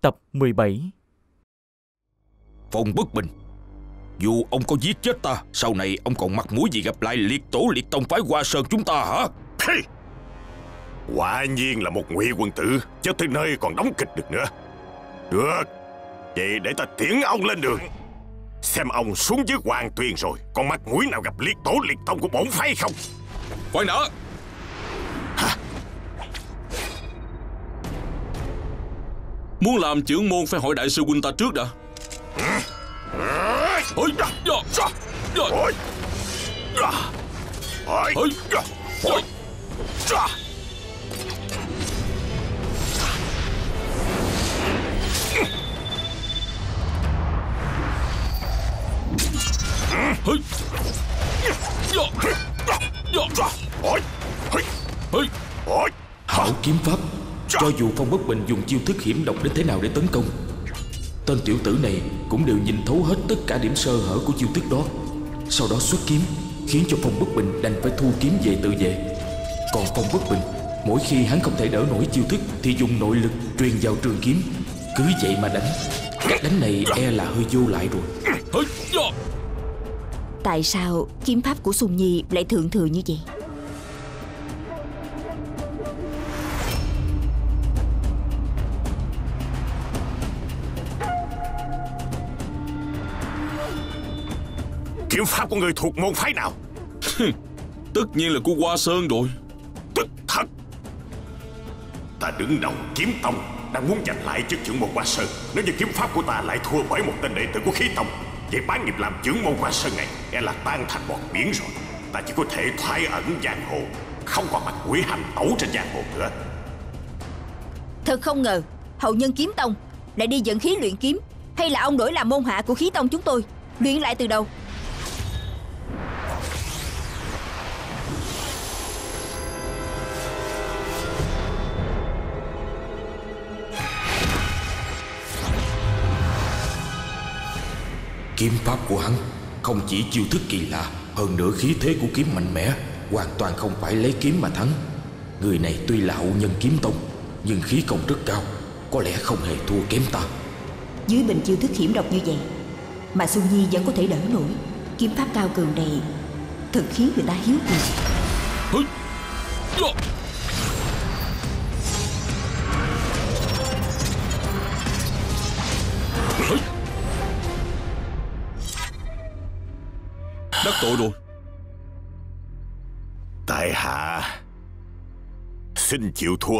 Tập 17. Phong Bất Bình, dù ông có giết chết ta, sau này ông còn mặt mũi gì gặp lại liệt tổ liệt tông phái Hoa Sơn chúng ta hả? Quả nhiên là một ngụy quân tử, chứ tới nơi còn đóng kịch được nữa. Được, vậy để ta tiễn ông lên đường, xem ông xuống dưới Hoàng Tuyền rồi còn mặt mũi nào gặp liệt tổ liệt tông của bổn phái không. Khoan đã. Hả? Muốn làm trưởng môn phải hỏi đại sư huynh ta trước đã. Hảo kiếm pháp. Cho dù Phong Bất Bình dùng chiêu thức hiểm độc đến thế nào để tấn công, tên tiểu tử này cũng đều nhìn thấu hết tất cả điểm sơ hở của chiêu thức đó, sau đó xuất kiếm, khiến cho Phong Bất Bình đành phải thu kiếm về tự vệ. Còn Phong Bất Bình, mỗi khi hắn không thể đỡ nổi chiêu thức thì dùng nội lực truyền vào trường kiếm, cứ vậy mà đánh. Cách đánh này e là hơi vô lại rồi. Tại sao kiếm pháp của Sùng Nhi lại thượng thừa như vậy? Kiếm pháp của người thuộc môn phái nào? Tất nhiên là của Hoa Sơn rồi. Tức thật. Ta đứng đầu Kiếm Tông, đang muốn giành lại chức trưởng môn Hoa Sơn. Nếu như kiếm pháp của ta lại thua bởi một tên đệ tử của Khí Tông, vậy bá nghiệp làm trưởng môn Hoa Sơn này e là tan thành bọt biển rồi. Ta chỉ có thể thoái ẩn giang hồ, không còn mặt mũi hành tẩu trên giang hồ nữa. Thật không ngờ hậu nhân Kiếm Tông lại đi dẫn khí luyện kiếm. Hay là ông đổi làm môn hạ của Khí Tông chúng tôi, luyện lại từ đầu? Kiếm pháp của hắn không chỉ chiêu thức kỳ lạ, hơn nữa khí thế của kiếm mạnh mẽ, hoàn toàn không phải lấy kiếm mà thắng. Người này tuy là hậu nhân Kiếm Tông, nhưng khí công rất cao, có lẽ không hề thua kém ta. Dưới bình chiêu thức hiểm độc như vậy mà Xuân Nhi vẫn có thể đỡ nổi, kiếm pháp cao cường này thật khiến người ta hiếu kỳ. Đắc tội rồi. Tại hạ xin chịu thua.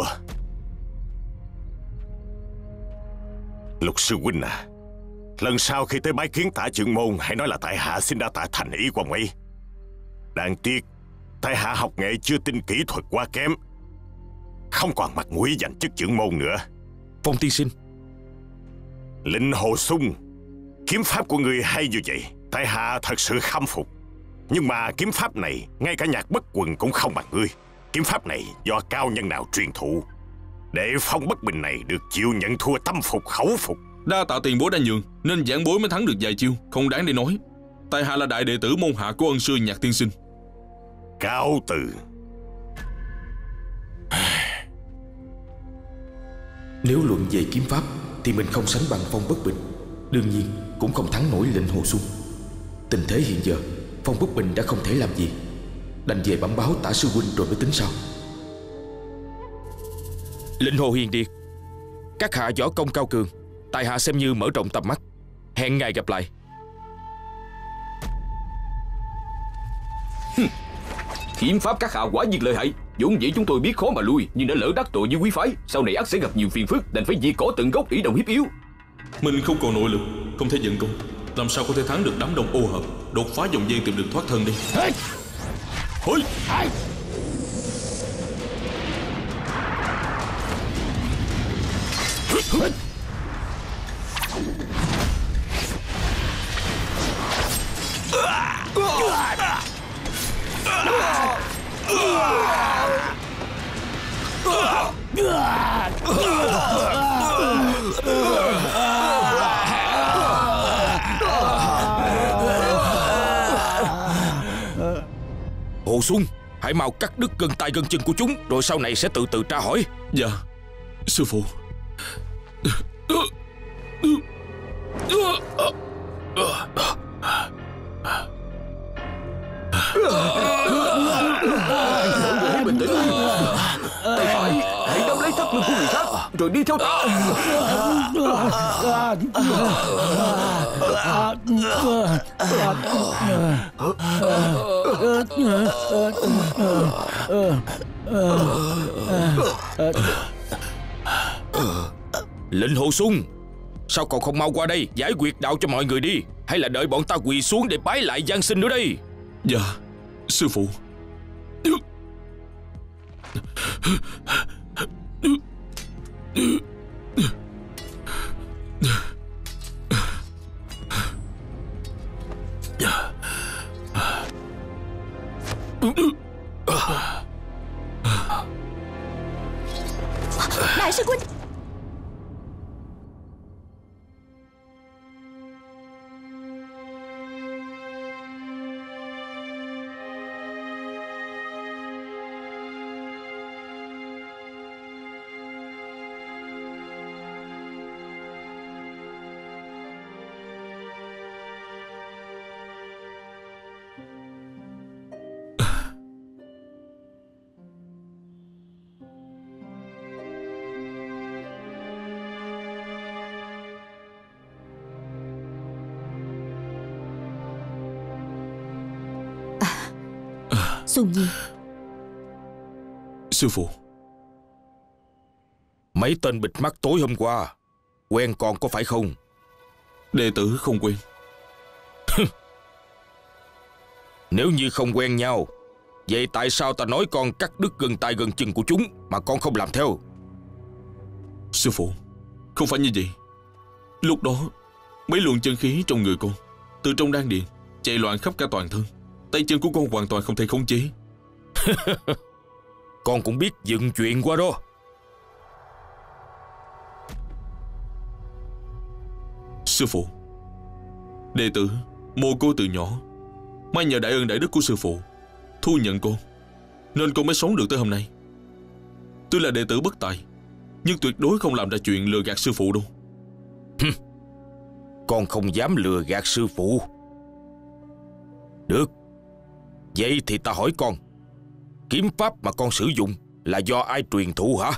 Lục sư huynh à, lần sau khi tới bái kiến Tả trưởng môn, hãy nói là tại hạ xin đa tạ thành ý của ông ấy. Đáng tiếc tại hạ học nghệ chưa tinh, kỹ thuật quá kém, không còn mặt mũi giành chức trưởng môn nữa. Phong tiên sinh, Lệnh Hồ Sung, kiếm pháp của người hay như vậy, tại hạ thật sự khâm phục. Nhưng mà kiếm pháp này ngay cả Nhạc Bất Quần cũng không bằng ngươi. Kiếm pháp này do cao nhân nào truyền thụ, để Phong Bất Bình này được chịu nhận thua tâm phục khẩu phục? đa tạ tiền bối đã nhường, nên giảng bối mới thắng được vài chiêu, không đáng để nói. Tại hạ là đại đệ tử môn hạ của ân sư Nhạc tiên sinh. Cáo từ. Nếu luận về kiếm pháp thì mình không sánh bằng Phong Bất Bình, đương nhiên cũng không thắng nổi Lệnh Hồ Sung. Tình thế hiện giờ, Phong Bất Bình đã không thể làm gì, đành về bẩm báo Tả sư huynh rồi mới tính sau. Lệnh Hồ Hiền Điệt, các hạ võ công cao cường, tại hạ xem như mở rộng tầm mắt. Hẹn ngày gặp lại. Kiếm pháp các hạ quả nhiên lợi hại, vốn dĩ chúng tôi biết khó mà lui, nhưng đã lỡ đắc tội với quý phái, sau này ắt sẽ gặp nhiều phiền phức, đành phải diệt cỏ tận gốc, ỷ đồng hiếp yếu. Mình không còn nội lực, không thể vận công, làm sao có thể thắng được đám đông ô hợp, đột phá dòng dây tìm đường thoát thân đi. Hối! Hồ Xuân, hãy mau cắt đứt gân tay gân chân của chúng, rồi sau này sẽ từ từ tra hỏi. Dạ, sư phụ. Bình tĩnh. Tay phải hãy nắm lấy thắt lưng của người khác rồi đi theo ta. Lệnh Hồ Xuân, sao còn không mau qua đây giải quyết đạo cho mọi người đi, hay là đợi bọn ta quỳ xuống để bái lại van xin nữa đây? Dạ, sư phụ. Đại sư huynh. Xuân Nhi. Sư phụ. Mấy tên bịt mắt tối hôm qua quen con có phải không? Đệ tử không quen. Nếu như không quen nhau, vậy tại sao ta nói con cắt đứt gân tay gân chân của chúng mà con không làm theo? Sư phụ, không phải như vậy. Lúc đó mấy luồng chân khí trong người con từ trong đan điền chạy loạn khắp cả toàn thân. Tay chân của con hoàn toàn không thể khống chế. Con cũng biết dựng chuyện qua đó. Sư phụ, đệ tử mồ côi từ nhỏ, may nhờ đại ơn đại đức của sư phụ thu nhận con, nên con mới sống được tới hôm nay. Tuy là đệ tử bất tài, nhưng tuyệt đối không làm ra chuyện lừa gạt sư phụ đâu. Con không dám lừa gạt sư phụ. Được, vậy thì ta hỏi con, kiếm pháp mà con sử dụng là do ai truyền thụ hả?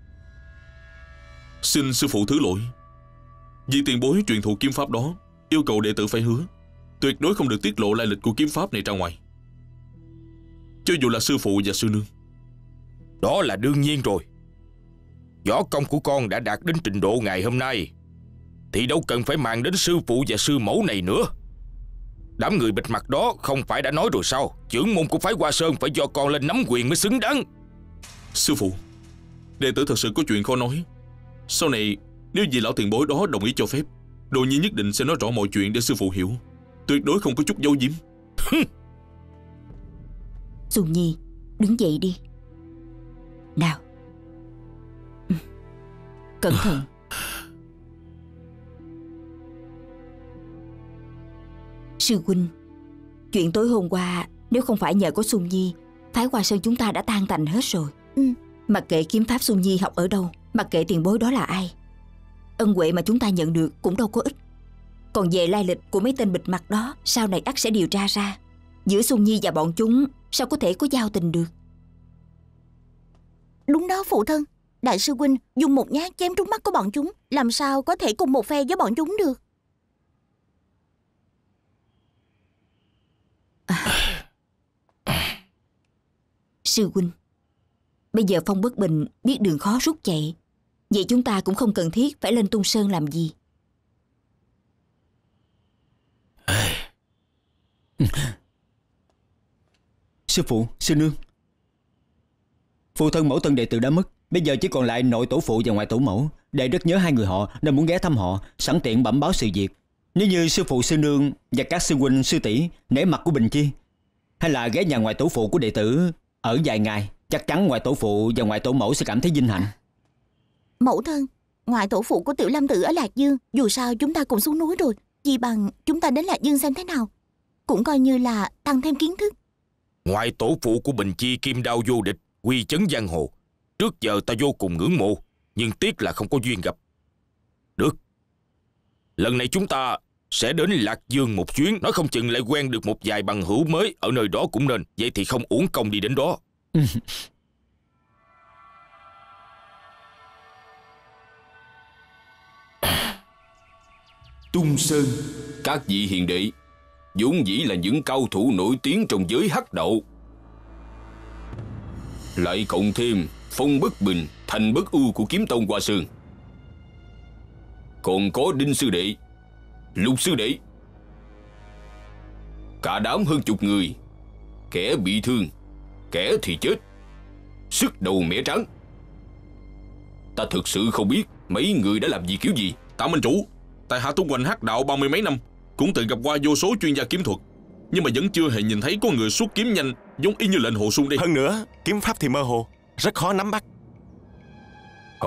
Xin sư phụ thứ lỗi. Vì tiền bối truyền thụ kiếm pháp đó yêu cầu đệ tử phải hứa tuyệt đối không được tiết lộ lai lịch của kiếm pháp này ra ngoài, cho dù là sư phụ và sư nương. Đó là đương nhiên rồi. Võ công của con đã đạt đến trình độ ngày hôm nay thì đâu cần phải màng đến sư phụ và sư mẫu này nữa. Đám người bịt mặt đó không phải đã nói rồi sao, trưởng môn của phái Hoa Sơn phải do con lên nắm quyền mới xứng đáng. Sư phụ, đệ tử thật sự có chuyện khó nói. Sau này nếu vì lão tiền bối đó đồng ý cho phép, Đồ Nhi nhất định sẽ nói rõ mọi chuyện để sư phụ hiểu, tuyệt đối không có chút giấu giếm. Xuân Nhi, đứng dậy đi. Nào. Cẩn thận. Sư huynh, chuyện tối hôm qua nếu không phải nhờ có Xuân Nhi, phái Hoa Sơn chúng ta đã tan tành hết rồi. Mặc kệ kiếm pháp Xuân Nhi học ở đâu, mặc kệ tiền bối đó là ai, ân huệ mà chúng ta nhận được cũng đâu có ích. Còn về lai lịch của mấy tên bịt mặt đó, sau này ắt sẽ điều tra ra. Giữa Xuân Nhi và bọn chúng sao có thể có giao tình được? Đúng đó phụ thân. Đại sư huynh dùng một nhát chém trúng mắt của bọn chúng, làm sao có thể cùng một phe với bọn chúng được? Sư huynh, bây giờ Phong Bất Bình biết đường khó rút chạy, vậy chúng ta cũng không cần thiết phải lên Tung Sơn làm gì. Sư phụ, sư nương, phụ thân mẫu thân đệ tử đã mất, bây giờ chỉ còn lại nội tổ phụ và ngoại tổ mẫu. Đệ rất nhớ hai người họ nên muốn ghé thăm họ, sẵn tiện bẩm báo sự việc. Nếu như sư phụ sư nương và các sư huynh sư tỷ nể mặt của Bình Chi, hay là ghé nhà ngoại tổ phụ của đệ tử ở vài ngày, chắc chắn ngoại tổ phụ và ngoại tổ mẫu sẽ cảm thấy vinh hạnh. Mẫu thân, ngoại tổ phụ của Tiểu Lâm Tử ở Lạc Dương, dù sao chúng ta cũng xuống núi rồi, chỉ bằng chúng ta đến Lạc Dương xem thế nào, cũng coi như là tăng thêm kiến thức. Ngoại tổ phụ của Bình Chi kim đao vô địch, uy chấn giang hồ, trước giờ ta vô cùng ngưỡng mộ, nhưng tiếc là không có duyên gặp. Được, Lần này chúng ta sẽ đến Lạc Dương một chuyến. Nói không chừng lại quen được một vài bằng hữu mới ở nơi đó cũng nên. Vậy thì không uổng công đi đến đó. Tung Sơn. Các vị hiền đệ vốn dĩ là những cao thủ nổi tiếng trong giới hắc đạo, lại cộng thêm Phong Bất Bình, Thành Bất Ưu của kiếm tông Hoa Sơn, còn có Đinh sư đệ, Lục sư đệ, cả đám hơn chục người, kẻ bị thương, kẻ thì chết, sức đầu mẻ trắng. Ta thực sự không biết mấy người đã làm gì kiểu gì. Tạ Minh chủ, tại hạ tung hoành hắc đạo 30 mấy năm, cũng từng gặp qua vô số chuyên gia kiếm thuật, nhưng mà vẫn chưa hề nhìn thấy có người xuất kiếm nhanh giống y như lệnh Hồ Xuân đi. Hơn nữa, kiếm pháp thì mơ hồ, rất khó nắm bắt. Hả?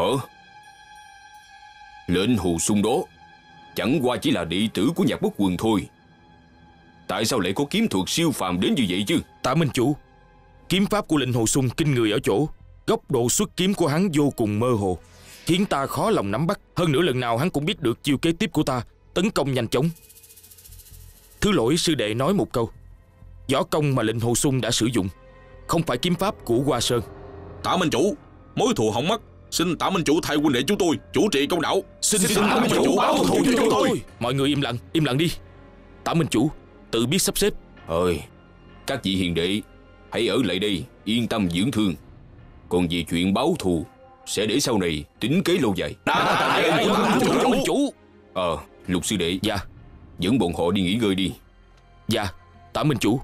Lệnh Hồ Xuân đó chẳng qua chỉ là đệ tử của Nhạc Bất Quần thôi. Tại sao lại có kiếm thuật siêu phàm đến như vậy chứ? Tạ Minh chủ, kiếm pháp của lệnh Hồ Xuân kinh người ở chỗ góc độ xuất kiếm của hắn vô cùng mơ hồ, khiến ta khó lòng nắm bắt. Hơn nữa lần nào hắn cũng biết được chiêu kế tiếp của ta, tấn công nhanh chóng. Thứ lỗi sư đệ nói một câu, võ công mà lệnh Hồ Xuân đã sử dụng không phải kiếm pháp của Hoa Sơn. Tạ Minh chủ, mối thù hỏng mất, xin Tạ Minh chủ thay huynh đệ chúng tôi chủ trì công đạo. Xin Tạ Minh chủ báo thù cho chúng tôi. Mọi người im lặng đi. Tạ Minh chủ tự biết sắp xếp. Các vị hiền đệ hãy ở lại đây yên tâm dưỡng thương, còn về chuyện báo thù sẽ để sau này tính kế lâu dài. Tạ Minh chủ. Lục sư đệ. Dạ. Dẫn bọn họ đi nghỉ ngơi đi. Dạ, Tạ Minh chủ.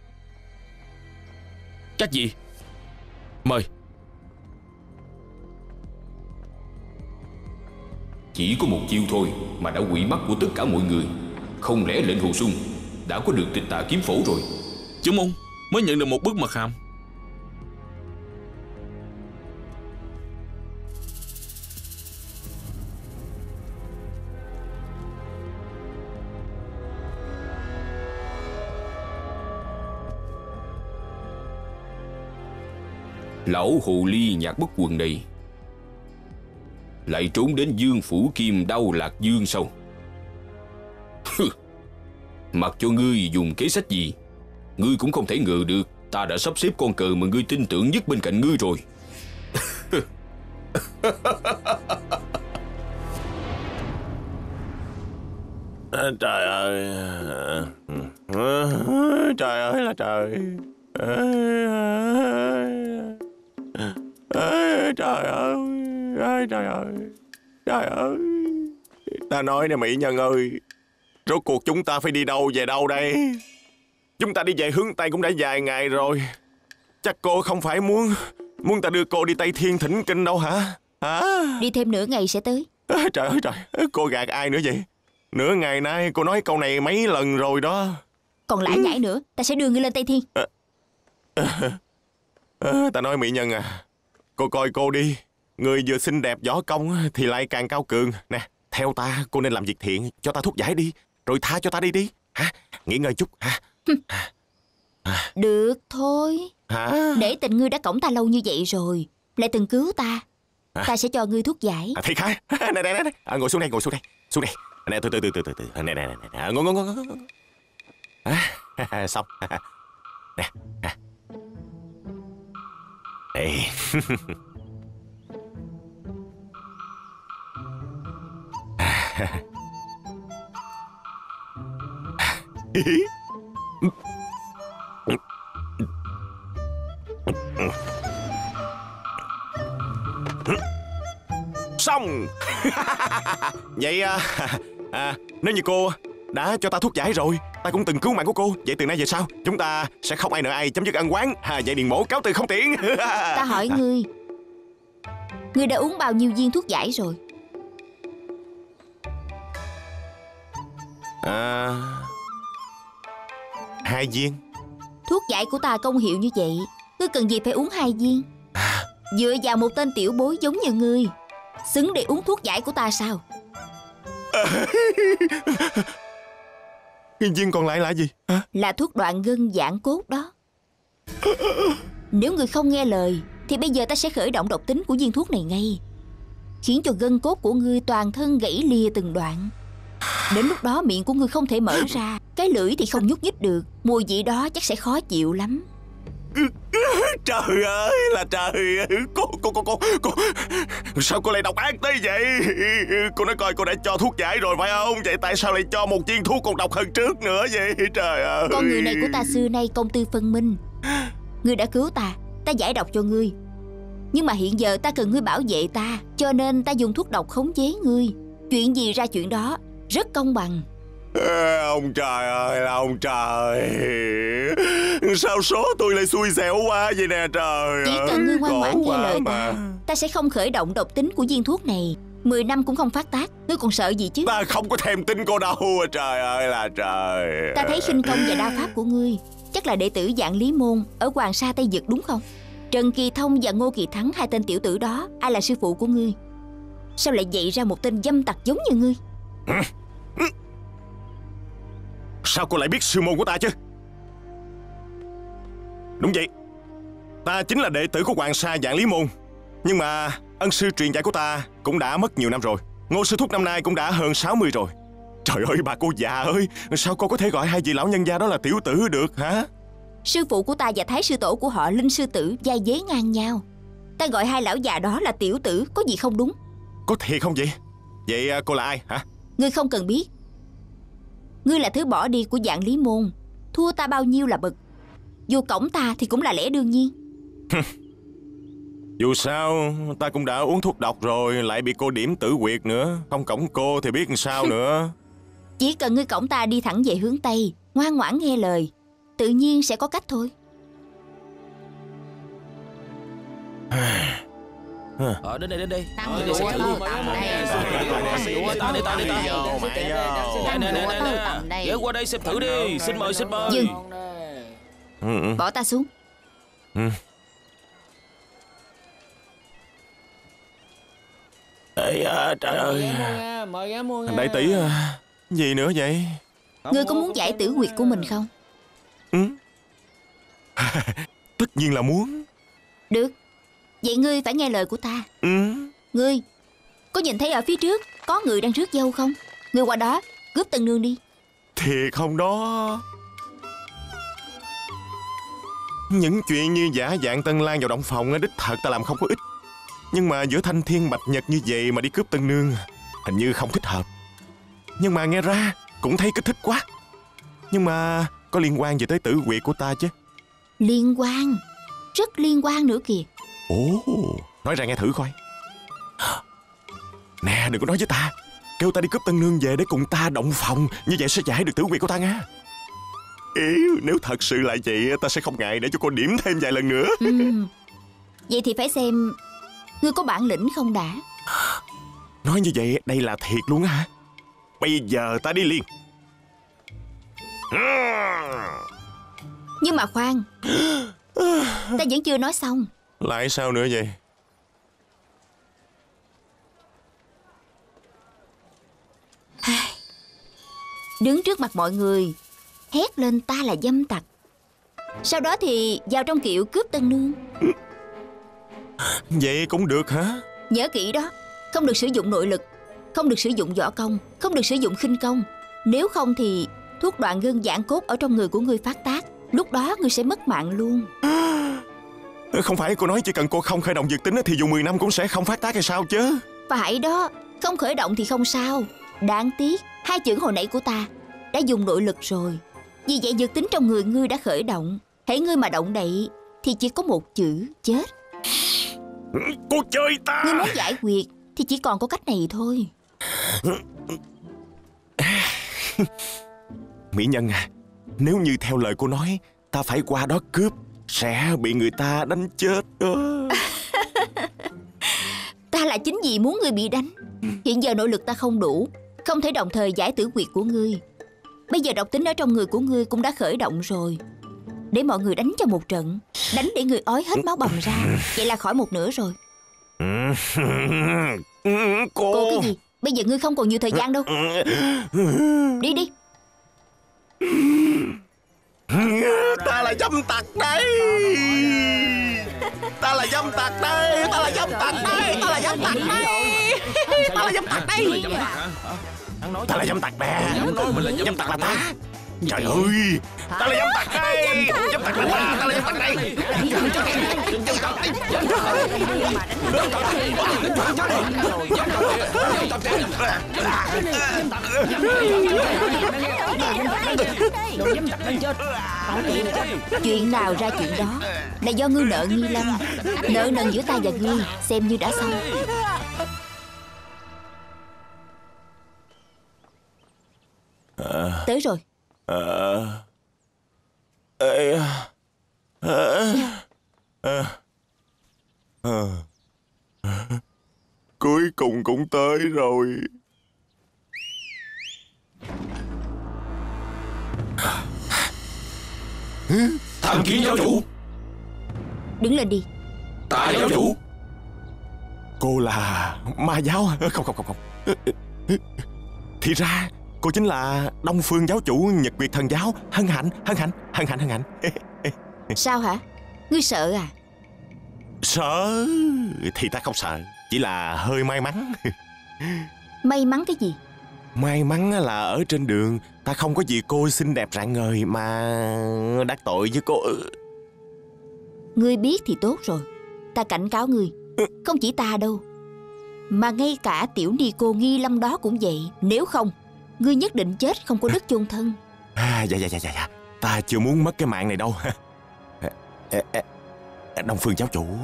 Các vị mời. Chỉ có một chiêu thôi mà đã quỷ mắt của tất cả mọi người. Không lẽ lệnh Hồ Xuân đã có được Tịch Tà kiếm phổ rồi? Chúng ông mới nhận được một bức mật hàm. Lão hồ ly Nhạc Bất Quần này lại trốn đến Dương Phủ Kim Đao Lạc Dương sao? Mặc cho ngươi dùng kế sách gì, ngươi cũng không thể ngờ được ta đã sắp xếp con cờ mà ngươi tin tưởng nhất bên cạnh ngươi rồi. Trời ơi, trời ơi là trời. Trời ơi, trời ơi, trời ơi. Ta nói nè mỹ nhân ơi, rốt cuộc chúng ta phải đi đâu về đâu đây? Chúng ta đi về hướng Tây cũng đã vài ngày rồi. Chắc cô không phải muốn ta đưa cô đi Tây Thiên thỉnh kinh đâu hả? Đi thêm nửa ngày sẽ tới. Trời ơi trời, cô gạt ai nữa vậy? Nửa ngày nay cô nói câu này mấy lần rồi đó. Còn lại nhảy nữa, ta sẽ đưa ngươi lên Tây Thiên. Ta nói mỹ nhân à, cô coi cô đi, người vừa xinh đẹp võ công thì lại càng cao cường. Nè, theo ta cô nên làm việc thiện, cho ta thuốc giải đi, rồi tha cho ta đi đi. Hả? Nghỉ ngơi chút hả? Được thôi. Hả? Để tình ngươi đã cõng ta lâu như vậy rồi, lại từng cứu ta, ta sẽ cho ngươi thuốc giải. Thiệt hả? Này. Ngồi xuống đây, ngồi xuống đây. Xuống đây. Nè, từ. Nè. Ngồi. Xong. Nè. Đây. Xong. Vậy nếu như cô đã cho ta thuốc giải rồi, ta cũng từng cứu mạng của cô, vậy từ nay về sau chúng ta sẽ không ai nợ ai, chấm dứt ân oán. Vậy Điền Mổ cáo từ không tiễn. Ta hỏi ngươi đã uống bao nhiêu viên thuốc giải rồi? 2 viên. Thuốc giải của ta công hiệu như vậy, ngươi cần gì phải uống 2 viên? Dựa vào một tên tiểu bối giống như ngươi, xứng để uống thuốc giải của ta sao? Viên còn lại là gì? Là thuốc đoạn gân giãn cốt đó. Nếu ngươi không nghe lời thì bây giờ ta sẽ khởi động độc tính của viên thuốc này ngay, khiến cho gân cốt của ngươi toàn thân gãy lìa từng đoạn. Đến lúc đó miệng của ngươi không thể mở ra, cái lưỡi thì không nhúc nhích được. Mùi vị đó chắc sẽ khó chịu lắm. Trời ơi là trời. Cô sao cô lại độc ác tới vậy? Cô nói coi cô đã cho thuốc giải rồi phải không? Vậy tại sao lại cho một viên thuốc còn độc hơn trước nữa vậy? Trời ơi. Con người này của ta xưa nay công tư phân minh. Ngươi đã cứu ta, ta giải độc cho ngươi. Nhưng mà hiện giờ ta cần ngươi bảo vệ ta, cho nên ta dùng thuốc độc khống chế ngươi. Chuyện gì ra chuyện đó, rất công bằng. Ông trời ơi là ông trời. Sao số tôi lại xui xẻo quá vậy nè trời. Chỉ cần ngươi ngoan ngoãn nghe lời ta sẽ không khởi động độc tính của viên thuốc này. 10 năm cũng không phát tác. Ngươi còn sợ gì chứ? Ta không có thèm tin cô đâu. Trời ơi là trời. Ta thấy khinh công và đao pháp của ngươi chắc là đệ tử Vạn Lý Môn ở Hoàng Sa Tây Vực đúng không? Trần Kỳ Thông và Ngô Kỳ Thắng, hai tên tiểu tử đó, ai là sư phụ của ngươi? Sao lại dạy ra một tên dâm tặc giống như ngươi? Sao cô lại biết sư môn của ta chứ? Đúng vậy, ta chính là đệ tử của Hoàng Sa Vạn Lý Môn. Nhưng mà ân sư truyền dạy của ta cũng đã mất nhiều năm rồi. Ngô sư thúc năm nay cũng đã hơn 60 rồi. Trời ơi bà cô già ơi, sao cô có thể gọi hai vị lão nhân gia đó là tiểu tử được hả? Sư phụ của ta và thái sư tổ của họ Linh sư tử vai vế ngang nhau. Ta gọi hai lão già đó là tiểu tử có gì không đúng? Có thiệt không vậy? Vậy cô là ai hả? Ngươi không cần biết. Ngươi là thứ bỏ đi của Vạn Lý Môn. Thua ta bao nhiêu là bực. Dù cổng ta thì cũng là lẽ đương nhiên. Dù sao ta cũng đã uống thuốc độc rồi, lại bị cô điểm tử quyệt nữa. Không cổng cô thì biết làm sao nữa. Chỉ cần ngươi cổng ta đi thẳng về hướng Tây, ngoan ngoãn nghe lời, tự nhiên sẽ có cách thôi. Đến đây. Ghé qua đây xem thử đi. Xin mời. Dừng. Bỏ ta xuống. Ê trời ơi. Đại tỷ gì nữa vậy? Ngươi có muốn giải tử quyệt của mình không? Tất nhiên là muốn. Được. Vậy ngươi phải nghe lời của ta. Ngươi có nhìn thấy ở phía trước có người đang rước dâu không? Ngươi qua đó cướp Tân Nương đi. Thiệt không đó? Những chuyện như giả dạng Tân Lang vào động phòng đích thật ta làm không có ít. Nhưng mà giữa thanh thiên bạch nhật như vậy mà đi cướp Tân Nương hình như không thích hợp. Nhưng mà nghe ra cũng thấy kích thích quá. Nhưng mà có liên quan gì tới tử quyệt của ta chứ? Liên quan? Rất liên quan nữa kìa. Ồ, nói ra nghe thử coi. Nè, đừng có nói với ta. Kêu ta đi cướp Tân Nương về để cùng ta động phòng. Như vậy sẽ giải được tử quyệt của ta nha. Nếu thật sự là vậy, ta sẽ không ngại để cho cô điểm thêm vài lần nữa. Vậy thì phải xem ngươi có bản lĩnh không đã. Nói như vậy đây là thiệt luôn á hả? Bây giờ ta đi liền. Nhưng mà khoan, ta vẫn chưa nói xong. Lại sao nữa vậy? Đứng trước mặt mọi người hét lên ta là dâm tặc. Sau đó thì vào trong kiệu cướp Tân Nương. Vậy cũng được hả? Nhớ kỹ đó. Không được sử dụng nội lực, không được sử dụng võ công, không được sử dụng khinh công. Nếu không thì thuốc đoạn gân giãn cốt ở trong người của ngươi phát tác. Lúc đó ngươi sẽ mất mạng luôn. Không phải cô nói chỉ cần cô không khởi động dược tính thì dù 10 năm cũng sẽ không phát tác hay sao chứ? Phải đó. Không khởi động thì không sao. Đáng tiếc hai chữ hồi nãy của ta đã dùng nội lực rồi. Vì vậy dược tính trong người ngươi đã khởi động. Hễ ngươi mà động đậy thì chỉ có một chữ chết. Cô chơi ta. Ngươi muốn giải quyết thì chỉ còn có cách này thôi. Mỹ Nhân à, nếu như theo lời cô nói, ta phải qua đó cướp, sẽ bị người ta đánh chết đó. Ta là chính vì muốn ngươi bị đánh. Hiện giờ nội lực ta không đủ, không thể đồng thời giải tử quyệt của ngươi. Bây giờ độc tính ở trong người của ngươi cũng đã khởi động rồi. Để mọi người đánh cho một trận, đánh để người ói hết máu bầm ra. Vậy là khỏi một nửa rồi. Cô cái gì? Bây giờ ngươi không còn nhiều thời gian đâu. Đi đi. Ta là dâm tặc đấy. Ta là dâm tặc đây. Ta là dâm tặc đây. Ta là dâm tặc đây. Ta là dâm tặc đây. Ta là dâm tặc nè. Dâm tặc là ta. Trời ơi, ta là dâm tặc đây. Dâm tặc là ta, ta là dâm tặc đây. Chuyện nào ra chuyện đó, là do ngươi nợ Nghi Lâm. Nợ nần giữa ta và ngươi xem như đã xong. Tới rồi. Cuối cùng cũng tới rồi. Tham kiến giáo chủ. Đứng lên đi. Tạ giáo chủ. Cô là ma giáo hả? Không. Thì ra cô chính là Đông Phương giáo chủ Nhật Nguyệt thần giáo. Hân hạnh. Sao hả? Ngươi sợ à? Sợ thì ta không sợ, chỉ là hơi may mắn. May mắn cái gì? May mắn là ở trên đường ta không có gì cô xinh đẹp rạng ngời mà đắc tội với cô. Ngươi biết thì tốt rồi. Ta cảnh cáo ngươi, không chỉ ta đâu, mà ngay cả tiểu ni cô Nghi Lâm đó cũng vậy. Nếu không, ngươi nhất định chết không có đất chôn thân. Dạ. Ta chưa muốn mất cái mạng này đâu. Đông Phương giáo chủ.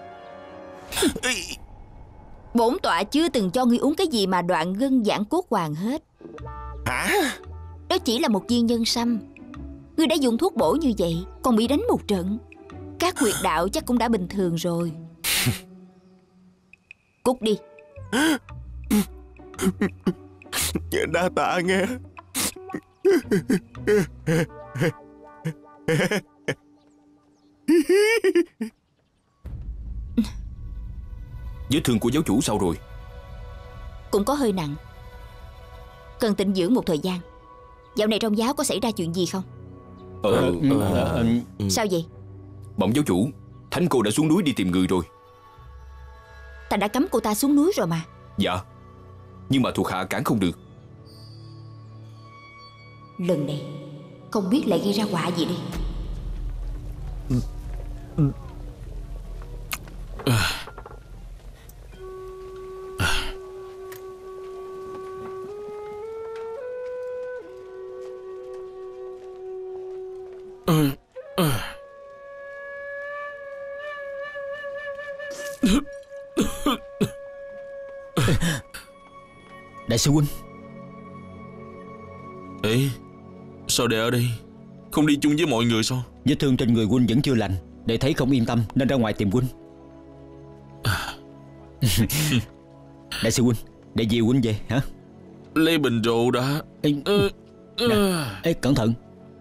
Bổn tọa chưa từng cho ngươi uống cái gì mà đoạn gân giãn cốt hoàng hết. Hả? Đó chỉ là một viên nhân sâm. Ngươi đã dùng thuốc bổ như vậy, còn bị đánh một trận, các huyệt đạo chắc cũng đã bình thường rồi. Cút đi. Đa tạ nghe. Vết thương của giáo chủ sao rồi? Cũng có hơi nặng, cần tĩnh dưỡng một thời gian. Dạo này trong giáo có xảy ra chuyện gì không? Sao vậy? Bẩm giáo chủ, Thánh cô đã xuống núi đi tìm người rồi. Ta đã cấm cô ta xuống núi rồi mà. Dạ, nhưng mà thuộc hạ cản không được. Lần này không biết lại gây ra họa gì đây. Đại sư huynh. Ê, sao đệ ở đây? Không đi chung với mọi người sao? Vết thương trên người huynh vẫn chưa lành, đệ thấy không yên tâm nên ra ngoài tìm huynh. Đại sư huynh, đệ dìu huynh về hả? Lấy bình rượu đã. Ê, cẩn thận.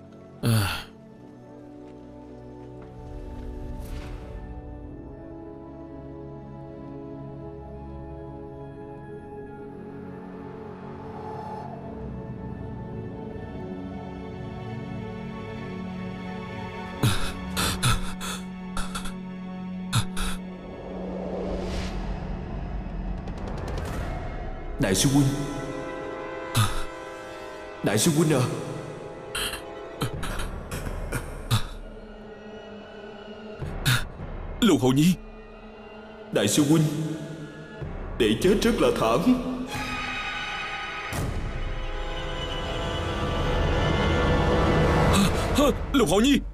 Đại sư huynh. Đại sư huynh à. Lục Hậu Nhi. Đại sư huynh, đệ chết rất là thảm. Lục Hậu Nhi.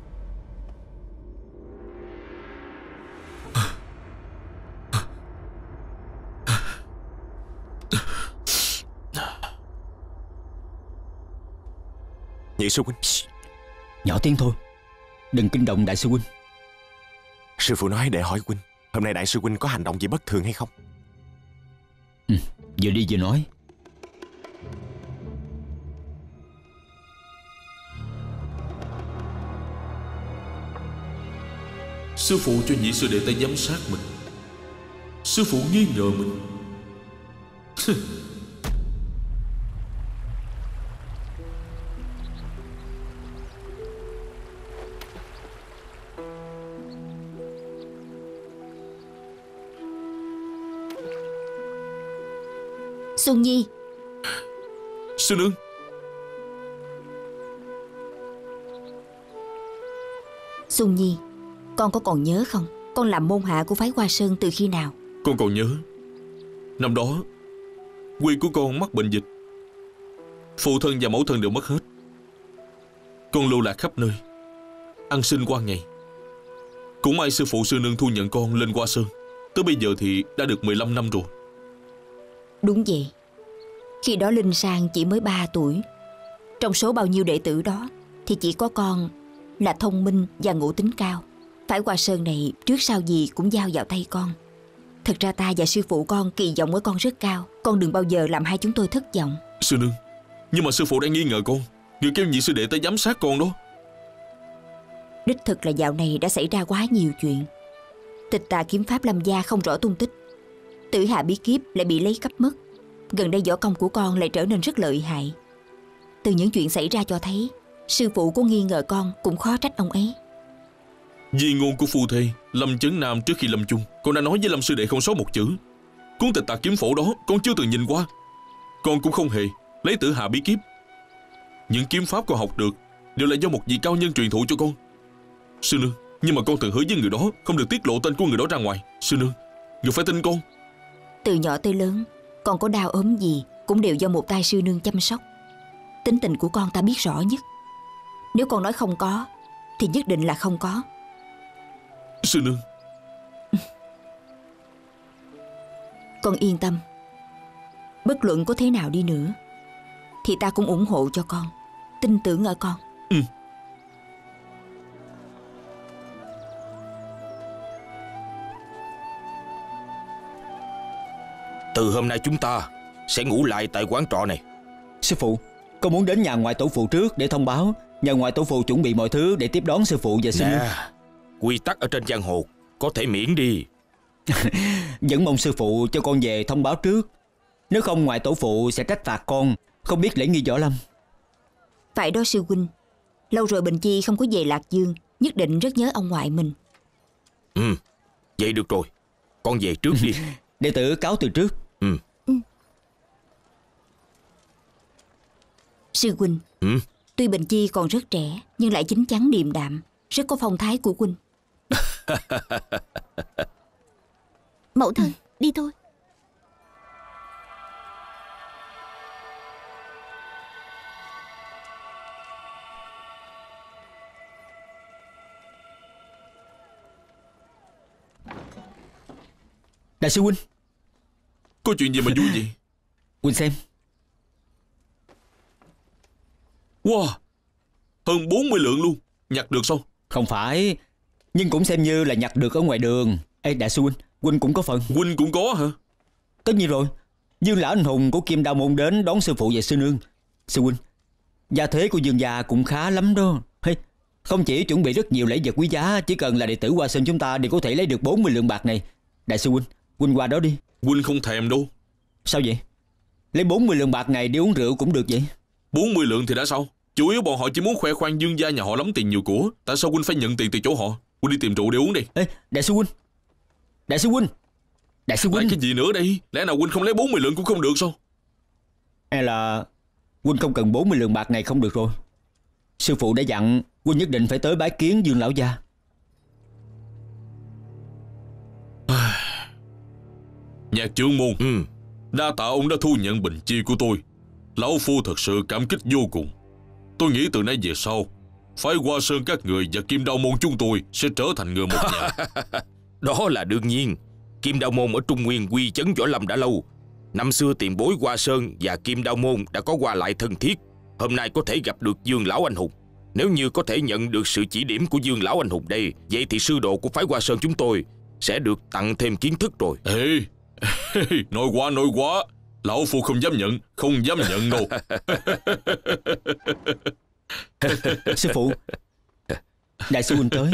Nhị sư huynh. Nhỏ tiếng thôi, đừng kinh động đại sư huynh. Sư phụ nói để hỏi huynh, hôm nay đại sư huynh có hành động gì bất thường hay không? Vừa đi vừa nói. Sư phụ cho nhị sư đệ ta giám sát mình. Sư phụ nghi ngờ mình. Xuân Nhi, Sư nương. Xuân Nhi, con có còn nhớ không? Con làm môn hạ của phái Hoa Sơn từ khi nào? Con còn nhớ. Năm đó quê của con mắc bệnh dịch, phụ thân và mẫu thân đều mất hết. Con lưu lạc khắp nơi, ăn xin qua ngày. Cũng may sư phụ sư nương thu nhận con lên Hoa Sơn. Tới bây giờ thì đã được 15 năm rồi. Đúng vậy. Khi đó Linh Sang chỉ mới 3 tuổi. Trong số bao nhiêu đệ tử đó thì chỉ có con là thông minh và ngộ tính cao. Phái Hoa Sơn này trước sau gì cũng giao vào tay con. Thật ra ta và sư phụ con kỳ vọng ở con rất cao. Con đừng bao giờ làm hai chúng tôi thất vọng. Sư nương, nhưng mà sư phụ đang nghi ngờ con. Người kêu nhị sư đệ tới giám sát con đó. Đích thực là dạo này đã xảy ra quá nhiều chuyện. Tịch tà kiếm pháp Lâm gia không rõ tung tích, Tử Hà bí kíp lại bị lấy cắp mất. Gần đây võ công của con lại trở nên rất lợi hại. Từ những chuyện xảy ra cho thấy sư phụ có nghi ngờ con cũng khó trách ông ấy. Di ngôn của phu thê Lâm Chấn Nam trước khi lâm chung, con đã nói với Lâm sư đệ không sót một chữ. Cuốn Tịch Tà kiếm phổ đó con chưa từng nhìn qua. Con cũng không hề lấy Tử Hà bí kíp. Những kiếm pháp con học được đều là do một vị cao nhân truyền thụ cho con. Sư nương, nhưng mà con từng hứa với người đó không được tiết lộ tên của người đó ra ngoài. Sư nương, người phải tin con. Từ nhỏ tới lớn, con có đau ốm gì cũng đều do một tay sư nương chăm sóc. Tính tình của con ta biết rõ nhất. Nếu con nói không có thì nhất định là không có. Sư nương. Con yên tâm. Bất luận có thế nào đi nữa thì ta cũng ủng hộ cho con. Tin tưởng ở con. Từ hôm nay chúng ta sẽ ngủ lại tại quán trọ này. Sư phụ, con muốn đến nhà ngoại tổ phụ trước để thông báo, nhờ ngoại tổ phụ chuẩn bị mọi thứ để tiếp đón sư phụ và sư nương. Quy tắc ở trên giang hồ có thể miễn đi. Vẫn mong sư phụ cho con về thông báo trước. Nếu không ngoại tổ phụ sẽ trách phạt con không biết lễ nghi võ lâm. Phải đó sư huynh. Lâu rồi Bình Chi không có về Lạc Dương, nhất định rất nhớ ông ngoại mình. Vậy được rồi, con về trước đi. Đệ tử cáo từ trước. Sư huynh, tuy Bình Chi còn rất trẻ nhưng lại chín chắn điềm đạm, rất có phong thái của huynh. Mẫu thân, đi thôi. Đại sư huynh. Có chuyện gì mà vui vậy? Huynh xem. Wow, hơn 40 lượng luôn. Nhặt được sao? Không phải, nhưng cũng xem như là nhặt được ở ngoài đường. Ê đại sư huynh, huynh cũng có phần. Huynh cũng có hả? Tất nhiên rồi. Dương lão anh hùng của Kim Đao môn đến đón sư phụ và sư nương. Sư huynh, gia thế của Dương gia cũng khá lắm đó. Hey, không chỉ chuẩn bị rất nhiều lễ vật quý giá, chỉ cần là đệ tử Hoa Sơn chúng ta đều có thể lấy được 40 lượng bạc này. Đại sư huynh, huynh qua đó đi. Huynh không thèm đâu. Sao vậy? Lấy 40 lượng bạc này đi uống rượu cũng được vậy. 40 lượng thì đã sao? Chủ yếu bọn họ chỉ muốn khoe khoang Dương gia nhà họ lắm tiền nhiều của. Tại sao huynh phải nhận tiền từ chỗ họ? Huynh đi tìm rượu để uống đi. Ê, đại sư huynh. Đại sư huynh. Đại sư huynh. Lại cái gì nữa đây? Lẽ nào huynh không lấy 40 lượng cũng không được sao? Hay là huynh không cần 40 lượng bạc này không được rồi. Sư phụ đã dặn huynh nhất định phải tới bái kiến Dương lão gia. Nhạc trưởng môn, đa tạ ông đã thu nhận Bình Chi của tôi. Lão phu thật sự cảm kích vô cùng. Tôi nghĩ từ nay về sau, phái Hoa Sơn các người và Kim Đao môn chúng tôi sẽ trở thành người một nhà. Đó là đương nhiên. Kim Đao môn ở Trung Nguyên quy chấn võ lâm đã lâu. Năm xưa tiền bối Hoa Sơn và Kim Đao môn đã có qua lại thân thiết. Hôm nay có thể gặp được Dương lão anh hùng. Nếu như có thể nhận được sự chỉ điểm của Dương lão anh hùng đây, vậy thì sư đồ của phái Hoa Sơn chúng tôi sẽ được tặng thêm kiến thức rồi. Ê, nói quá. Lão phu không dám nhận đâu. Sư phụ, đại sư huynh tới.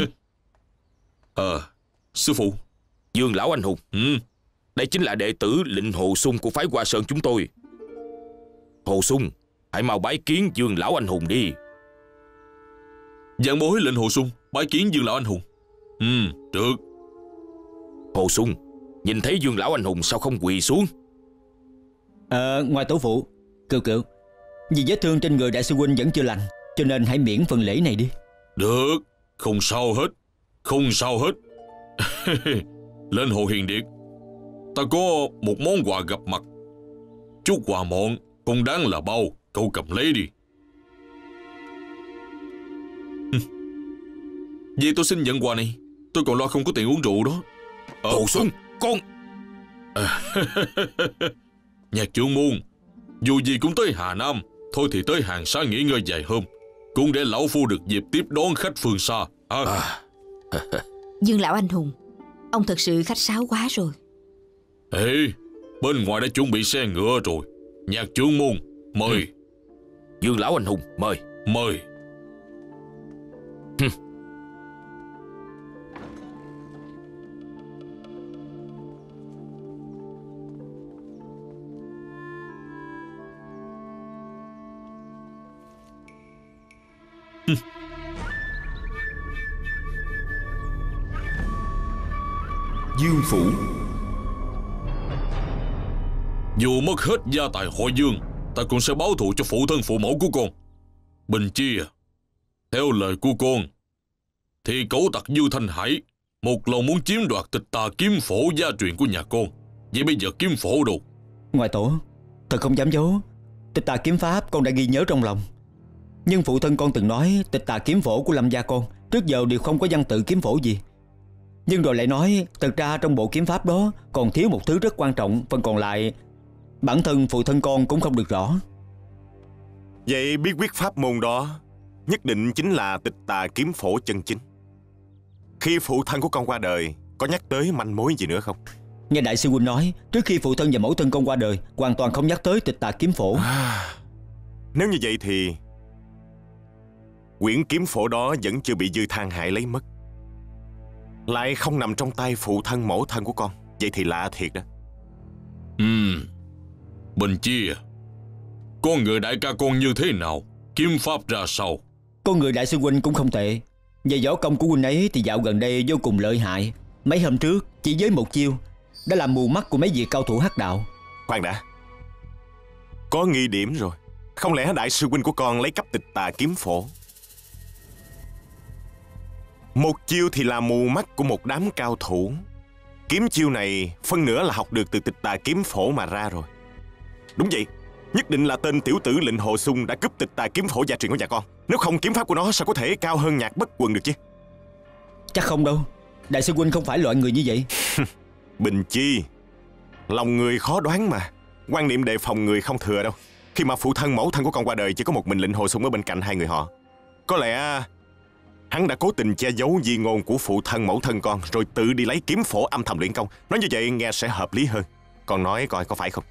Sư phụ. Dương lão anh hùng, đây chính là đệ tử Lệnh Hồ Sung của phái Hoa Sơn chúng tôi. Hồ Sung, hãy mau bái kiến Dương lão anh hùng đi. Vạn bối Lệnh Hồ Sung bái kiến Dương lão anh hùng. Được. Hồ Sung, nhìn thấy Dương lão anh hùng sao không quỳ xuống? Ngoài tổ phụ, Cừu, Vì vết thương trên người đại sư huynh vẫn chưa lành, cho nên hãy miễn phần lễ này đi. Được, không sao hết. Không sao hết. Lên Hồ Hiền Điệt, ta có một món quà gặp mặt. Chút quà mọn không đáng là bao, cậu cầm lấy đi. Vì tôi xin nhận quà này. Tôi còn lo không có tiền uống rượu đó. Hồ Xuân, con... Nhạc trưởng môn, dù gì cũng tới Hà Nam, thôi thì tới Hàng Sa nghỉ ngơi vài hôm, cũng để lão phu được dịp tiếp đón khách phương xa. Dương lão anh hùng, ông thật sự khách sáo quá rồi. Ê, bên ngoài đã chuẩn bị xe ngựa rồi. Nhạc trưởng môn, mời. Dương lão anh hùng, mời. Mời. Dương phủ. Dù mất hết gia tài họ Dương, ta cũng sẽ báo thù cho phụ thân phụ mẫu của con. Bình Chi à, theo lời của con thì cẩu tặc Dư Thanh Hải một lòng muốn chiếm đoạt Tịch Tà kiếm phổ gia truyền của nhà con. Vậy bây giờ kiếm phổ đâu? Ngoại tổ, thật không dám giấu, Tịch Tà kiếm pháp con đã ghi nhớ trong lòng. Nhưng phụ thân con từng nói Tịch Tà kiếm phổ của Lâm gia con trước giờ đều không có văn tự kiếm phổ gì. Nhưng rồi lại nói thật ra trong bộ kiếm pháp đó còn thiếu một thứ rất quan trọng, phần còn lại bản thân phụ thân con cũng không được rõ. Vậy bí quyết pháp môn đó nhất định chính là Tịch Tà kiếm phổ chân chính. Khi phụ thân của con qua đời, có nhắc tới manh mối gì nữa không? Nghe đại sư huynh nói, trước khi phụ thân và mẫu thân con qua đời, hoàn toàn không nhắc tới Tịch Tà kiếm phổ. Nếu như vậy thì quyển kiếm phổ đó vẫn chưa bị Dư Thanh Hải lấy mất, lại không nằm trong tay phụ thân mẫu thân của con. Vậy thì lạ thiệt đó. Bình Chi à, con người đại ca con như thế nào, kiếm pháp ra sao? Con người đại sư huynh cũng không tệ. Về võ công của huynh ấy thì dạo gần đây vô cùng lợi hại. Mấy hôm trước chỉ với một chiêu đã làm mù mắt của mấy vị cao thủ hắc đạo. Khoan đã, có nghi điểm rồi. Không lẽ đại sư huynh của con lấy cắp Tịch Tà kiếm phổ? Một chiêu thì làm mù mắt của một đám cao thủ. Kiếm chiêu này phân nửa là học được từ Tịch Tà kiếm phổ mà ra rồi. Đúng vậy, nhất định là tên tiểu tử Lệnh Hồ Xuân đã cướp Tịch Tà kiếm phổ gia truyền của nhà con. Nếu không, kiếm pháp của nó sao có thể cao hơn Nhạc Bất Quần được chứ? Chắc không đâu, đại sư huynh không phải loại người như vậy. Bình Chi, lòng người khó đoán mà. Quan niệm đề phòng người không thừa đâu. Khi mà phụ thân mẫu thân của con qua đời, chỉ có một mình Lệnh Hồ Xuân ở bên cạnh hai người họ. Có lẽ hắn đã cố tình che giấu di ngôn của phụ thân mẫu thân con, rồi tự đi lấy kiếm phổ âm thầm luyện công. Nói như vậy nghe sẽ hợp lý hơn. Con nói coi có phải không?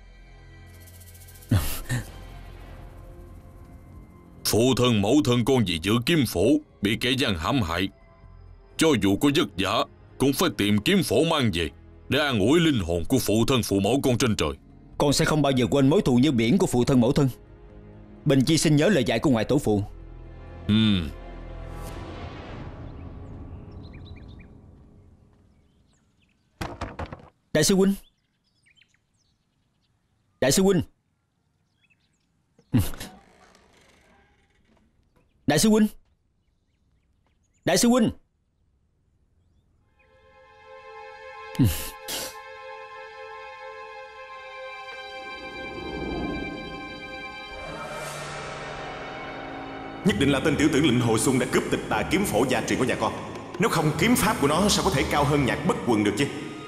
Phụ thân mẫu thân con vì giữ kiếm phổ bị kẻ gian hãm hại, cho dù có vất vả cũng phải tìm kiếm phổ mang về để an ủi linh hồn của phụ thân phụ mẫu con trên trời. Con sẽ không bao giờ quên mối thù như biển của phụ thân mẫu thân. Bình Chi xin nhớ lời dạy của ngoại tổ phụ. Đại sư huynh, đại sư huynh, đại sư huynh, đại sư huynh. Nhất định là tên tiểu tử Lệnh Hồ Xuân đã cướp Tịch Tà kiếm phổ gia truyền của nhà con. Nếu không, kiếm pháp của nó sao có thể cao hơn Nhạc Bất Quần được chứ?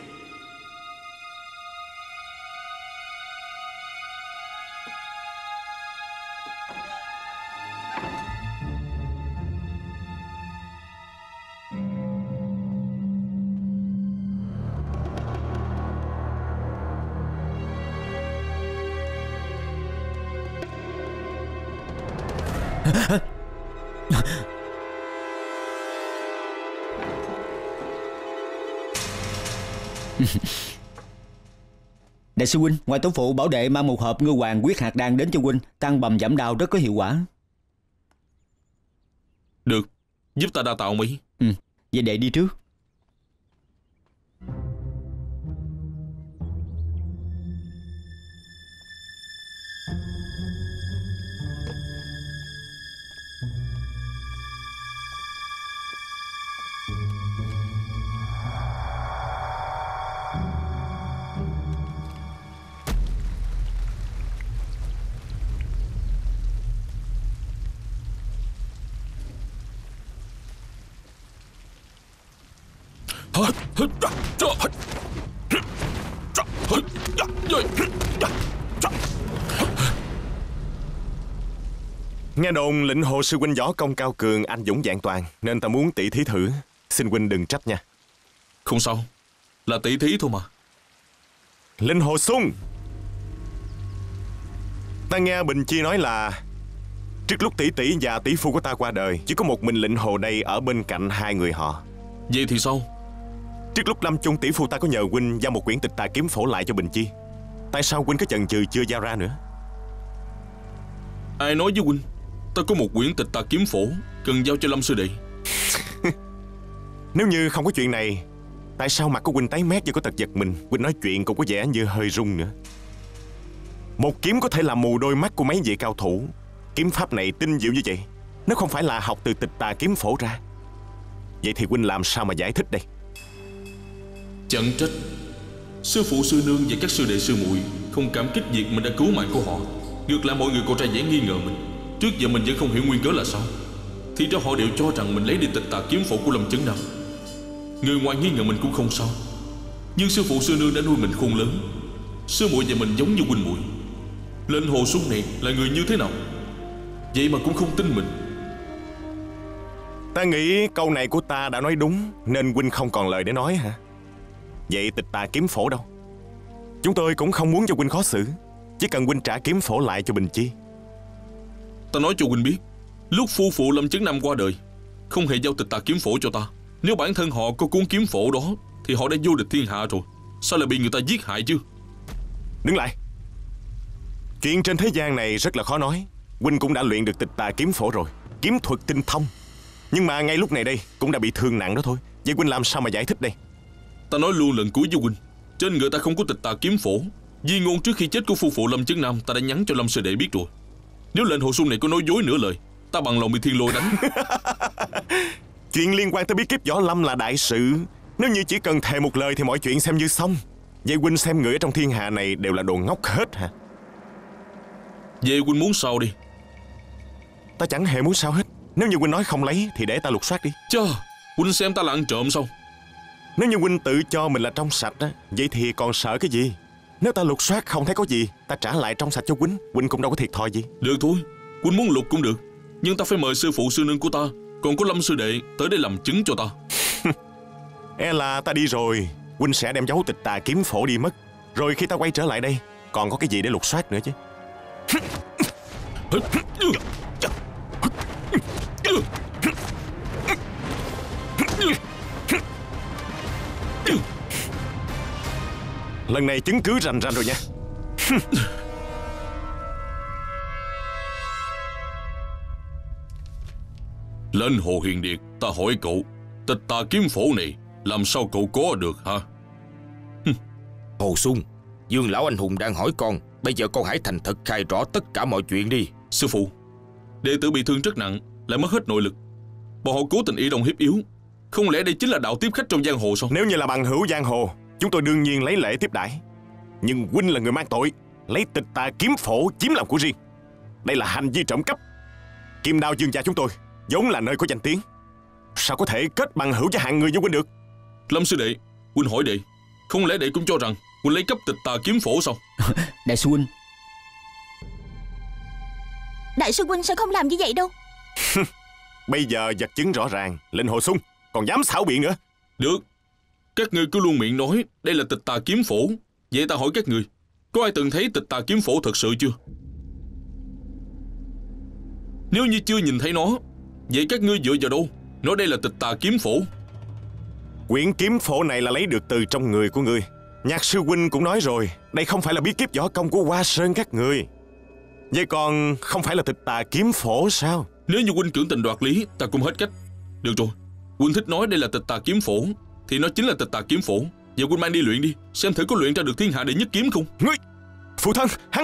Đại sư huynh, ngoại tổ phụ bảo đệ mang một hộp ngư hoàng quyết hạt đan đến cho huynh, tăng bầm giảm đau rất có hiệu quả. Được, giúp ta đa tạ ông ấy. Vậy đệ đi trước. Nghe đồn lĩnh hồ sư huynh võ công cao cường, anh dũng vẹn toàn, nên ta muốn tỷ thí thử. Xin huynh đừng trách nha. Không sao, là tỷ thí thôi mà. Linh Hồ Xuân, ta nghe Bình Chi nói là trước lúc tỷ tỷ và tỷ phu của ta qua đời, chỉ có một mình lĩnh hồ đây ở bên cạnh hai người họ. Vậy thì sao? Trước lúc lâm chung, tỷ phu ta có nhờ huynh giao một quyển tịch tà kiếm phổ lại cho Bình Chi. Tại sao huynh có chần chừ chưa giao ra nữa? Ai nói với huynh ta có một quyển tịch tà kiếm phổ cần giao cho Lâm sư đệ? Nếu như không có chuyện này, tại sao mặt của huynh tái mét và có tật giật mình? Huynh nói chuyện cũng có vẻ như hơi run nữa. Một kiếm có thể làm mù đôi mắt của mấy vị cao thủ. Kiếm pháp này tinh diệu như vậy, nếu không phải là học từ tịch tà kiếm phổ ra, vậy thì huynh làm sao mà giải thích đây? Chẳng trách sư phụ sư nương và các sư đệ sư muội không cảm kích việc mình đã cứu mạng của họ. Ngược lại mọi người còn ra vẻ nghi ngờ mình. Trước giờ mình vẫn không hiểu nguyên cớ là sao. Thì ra họ đều cho rằng mình lấy đi tịch tà kiếm phổ của Lâm Chấn Nam. Người ngoài nghi ngờ mình cũng không sao, nhưng sư phụ sư nương đã nuôi mình khôn lớn. Sư muội và mình giống như huynh muội. Lệnh Hồ Xuân này là người như thế nào vậy mà cũng không tin mình? Ta nghĩ câu này của ta đã nói đúng, nên huynh không còn lời để nói hả? Vậy tịch tà kiếm phổ đâu? Chúng tôi cũng không muốn cho huynh khó xử, chỉ cần huynh trả kiếm phổ lại cho Bình Chi. Ta nói cho huynh biết, lúc phu phụ Lâm Chấn Nam qua đời, không hề giao tịch tà kiếm phổ cho ta. Nếu bản thân họ có cuốn kiếm phổ đó thì họ đã vô địch thiên hạ rồi. Sao lại bị người ta giết hại chứ? Đứng lại. Chuyện trên thế gian này rất là khó nói. Huynh cũng đã luyện được tịch tà kiếm phổ rồi, kiếm thuật tinh thông. Nhưng mà ngay lúc này đây cũng đã bị thương nặng đó thôi. Vậy huynh làm sao mà giải thích đây? Ta nói luôn lần cuối với huynh, trên người ta không có tịch tà kiếm phổ. Di ngôn trước khi chết của phu phụ Lâm Chấn Nam ta đã nhắn cho Lâm sư đệ biết rồi. Nếu lệnh Hồ Xuân này có nói dối nửa lời, ta bằng lòng bị thiên lôi đánh. Chuyện liên quan tới bí kíp võ lâm là đại sự. Nếu như chỉ cần thề một lời thì mọi chuyện xem như xong. Vậy huynh xem người ở trong thiên hạ này đều là đồ ngốc hết hả? Vậy huynh muốn sao đi? Ta chẳng hề muốn sao hết. Nếu như huynh nói không lấy thì để ta lục soát đi. Chà, huynh xem ta là ăn trộm sao? Nếu như huynh tự cho mình là trong sạch á, vậy thì còn sợ cái gì? Nếu ta lục soát không thấy có gì, ta trả lại trong sạch cho huynh, huynh cũng đâu có thiệt thòi gì. Được thôi, huynh muốn lục cũng được, nhưng ta phải mời sư phụ sư nương của ta, còn có Lâm sư đệ tới đây làm chứng cho ta. E là ta đi rồi, huynh sẽ đem dấu tịch tà kiếm phổ đi mất. Rồi khi ta quay trở lại đây, còn có cái gì để lục soát nữa chứ? Lần này chứng cứ rành rành rồi nha. Lên Hồ Hiền Điệt, ta hỏi cậu, tịch tà kiếm phổ này làm sao cậu có được hả? Hồ Xuân, Dương lão anh hùng đang hỏi con, bây giờ con hãy thành thật khai rõ tất cả mọi chuyện đi. Sư phụ, đệ tử bị thương rất nặng, lại mất hết nội lực. Bọn họ cố tình y đồng hiếp yếu. Không lẽ đây chính là đạo tiếp khách trong giang hồ sao? Nếu như là bằng hữu giang hồ, chúng tôi đương nhiên lấy lễ tiếp đãi. Nhưng huynh là người mang tội, lấy tịch tà kiếm phổ chiếm làm của riêng. Đây là hành vi trộm cắp. Kim Đao Dương gia chúng tôi vốn là nơi có danh tiếng, sao có thể kết bằng hữu với hạng người như huynh được? Lâm sư đệ, huynh hỏi đệ, không lẽ đệ cũng cho rằng huynh lấy cắp tịch tà kiếm phổ sao? Đại sư huynh. Đại sư huynh sẽ không làm như vậy đâu. Bây giờ vật chứng rõ ràng, Lệnh Hồ Xuân còn dám xảo biện nữa. Được, các ngươi cứ luôn miệng nói đây là tịch tà kiếm phổ. Vậy ta hỏi các ngươi, có ai từng thấy tịch tà kiếm phổ thật sự chưa? Nếu như chưa nhìn thấy nó, vậy các ngươi dựa vào đâu nói đây là tịch tà kiếm phổ? Quyển kiếm phổ này là lấy được từ trong người của ngươi. Nhạc sư huynh cũng nói rồi, đây không phải là bí kíp võ công của Hoa Sơn các người. Vậy còn không phải là tịch tà kiếm phổ sao? Nếu như huynh cưỡng tình đoạt lý, ta cũng hết cách. Được rồi, huynh thích nói đây là tịch tà kiếm phổ thì nó chính là tịch tà kiếm phổ. Giờ huynh mang đi luyện đi, xem thử có luyện ra được thiên hạ đệ nhất kiếm không. Ngươi, phụ thân, hắn.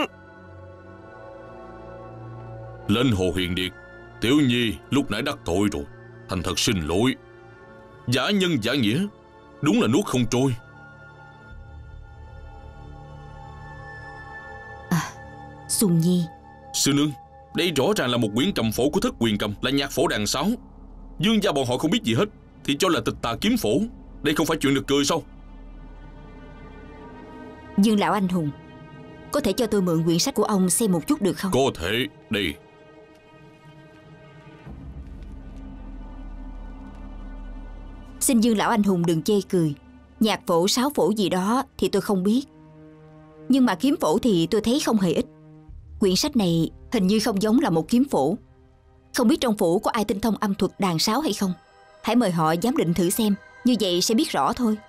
Lên Hồ Hiền Điệt, tiểu nhi lúc nãy đắc tội rồi, thành thật xin lỗi. Giả nhân giả nghĩa, đúng là nuốt không trôi. Xuân Nhi. Sư nương, đây rõ ràng là một quyển cầm phổ của Thất Quyền Cầm, là nhạc phổ đàn sáo. Dương gia bọn họ không biết gì hết thì cho là tịch tà kiếm phổ. Đây không phải chuyện được cười sao? Dương lão anh hùng, có thể cho tôi mượn quyển sách của ông xem một chút được không? Có thể, đi. Xin Dương lão anh hùng đừng chê cười. Nhạc phổ, sáo phổ gì đó thì tôi không biết, nhưng mà kiếm phổ thì tôi thấy không hề ít. Quyển sách này hình như không giống là một kiếm phổ. Không biết trong phủ có ai tinh thông âm thuật đàn sáo hay không? Hãy mời họ giám định thử xem, như vậy sẽ biết rõ thôi.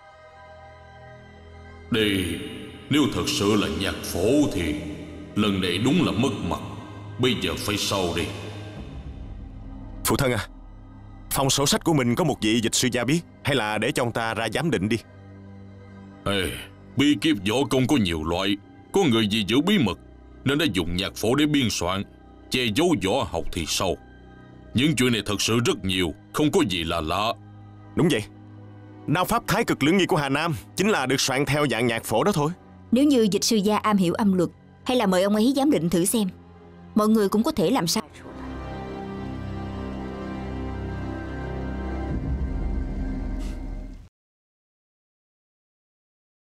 Đi, nếu thật sự là nhạc phổ thì lần này đúng là mất mặt. Bây giờ phải sau đi. Phụ thân à, phòng sổ sách của mình có một vị dịch sư gia biết, hay là để cho ông ta ra giám định đi. Ê, bí kíp võ công có nhiều loại. Có người vì giữ bí mật nên đã dùng nhạc phổ để biên soạn, che giấu võ học thì sao? Những chuyện này thật sự rất nhiều, không có gì là lạ. Đúng vậy. Đao pháp Thái Cực Lưỡng Nghi của Hà Nam chính là được soạn theo dạng nhạc phổ đó thôi. Nếu như dịch sư gia am hiểu âm luật, hay là mời ông ấy giám định thử xem. Mọi người cũng có thể làm sai.